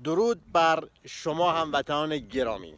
درود بر شما هموطنان گرامی.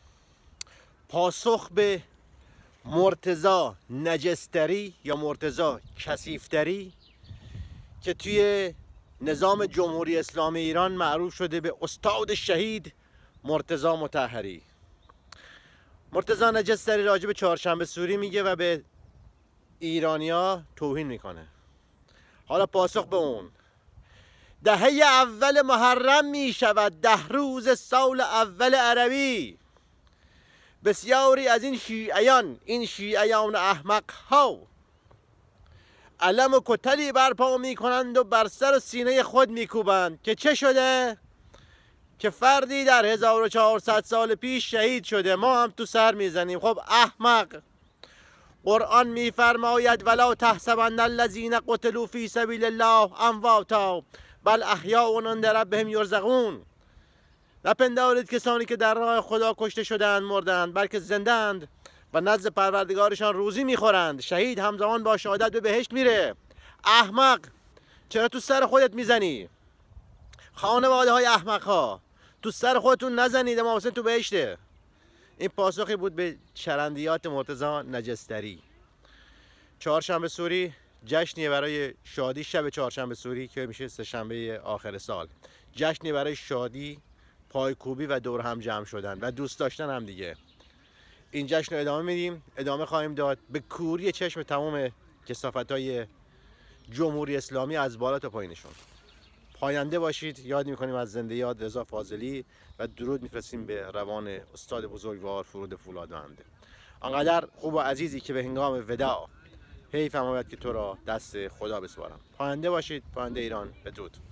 پاسخ به مرتضی نجستری یا مرتضی کثیفتری که توی نظام جمهوری اسلامی ایران معروف شده به استاد شهید مرتضی مطهری. مرتضی نجستری راجع به چهارشنبه سوری میگه و به ایرانیا توهین میکنه. حالا پاسخ به اون: دهه اول محرم می شود، 10 روز سال اول عربی. بسیاری از این شیعیان احمق ها علم و کتلی برپا می کنند و بر سر و سینه خود می کوبند که چه شده؟ که فردی در 1400 سال پیش شهید شده، ما هم تو سر میزنیم. خب احمق، قرآن میفرماید ولا تحسبن الذین قتلوا فی سبیل الله امواتا بل احیاء عند ربهم یرزقون. نپندارید کسانی که در راه خدا کشته شدند مردند، بلکه زندند و نزد پروردگارشان روزی میخورند. شهید همزمان با شهادت به بهشت میره. احمق، چرا تو سر خودت میزنی؟ خانواده های احمق ها، تو سر خودتون نزنید، ما حسین تو بهشته. این پاسخی بود به چرندیات مرتضی نجستری. چهارشنبه سوری جشنیه برای شادی، شب چهارشنبه سوری که میشه سه‌شنبه آخر سال، جشنیه برای شادی، پایکوبی و دور هم جمع شدن و دوست داشتن هم دیگه. این جشن رو ادامه میدیم، ادامه خواهیم داد به کوری چشم تمام کثافت‌های جمهوری اسلامی از بالا تا پایینشون. پاینده باشید. یاد میکنیم از زنده یاد رضا فاضلی و درود میفرستیم به روان استاد بزرگوار فرود فولادوند. آنقدر خوب و عزیزی که به هنگام وداع حیفم آمد که تو را دست خدا بسپارم. پاینده باشید. پاینده ایران. بدرود.